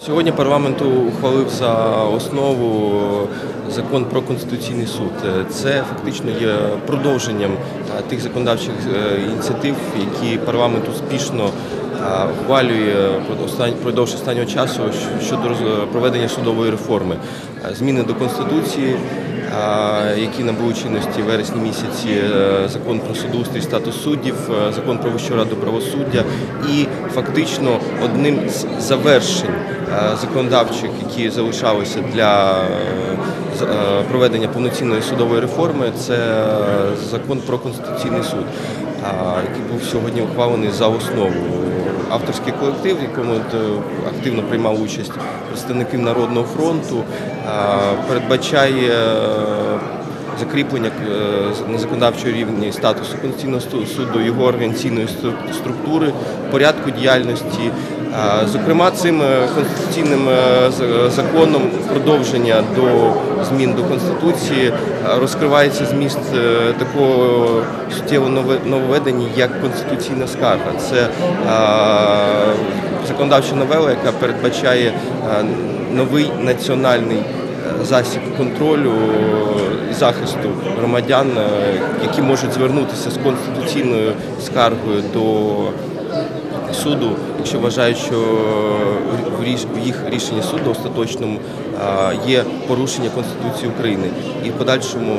Сьогодні парламент ухвалив за основу закон про Конституційний суд. Це фактично є продовженням тих законодавчих ініціатив, які парламент успішно ухвалює впродовж останнього часу щодо проведення судової реформи. Зміни до Конституції, які набули чинності в вересні місяці, закон про судоустрій, статус суддів, закон про Вищу раду правосуддя і фактично одним з завершень законодавчих, які залишалися для проведення повноцінної судової реформи, це закон про Конституційний суд, який був сьогодні ухвалений за основу. Авторський колектив, в якому активно приймав участь представники Народного фронту, передбачає закріплення на законодавчому рівні статусу Конституційного суду, його організаційної структури, порядку діяльності. Зокрема, цим конституційним законом продовження до змін до Конституції розкривається зміст такого суттєвого нововведення, як конституційна скарга. Це законодавча новела, яка передбачає новий національний засіб контролю і захисту громадян, які можуть звернутися з конституційною скаргою до суду, якщо вважають, що в їх рішенні суду остаточному є порушення Конституції України. І в подальшому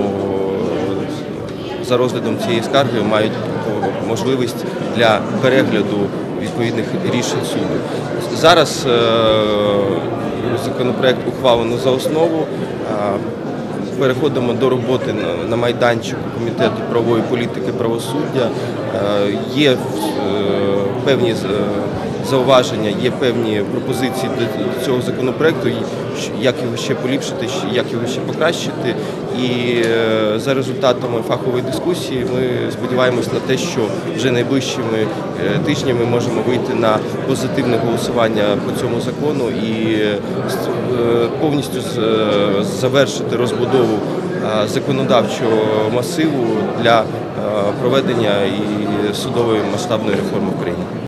за розглядом цієї скарги мають можливість для перегляду відповідних рішень суду. Зараз законопроект ухвалено за основу. Переходимо до роботи на майданчику Комітету правової політики правосуддя. Є певні зауваження, є певні пропозиції до цього законопроекту, як його ще поліпшити, як його ще покращити. І за результатами фахової дискусії ми сподіваємось на те, що вже найближчими тижнями можемо вийти на позитивне голосування по цьому закону і повністю завершити розбудову законодавчого масиву для проведення і судової масштабної реформи в країні.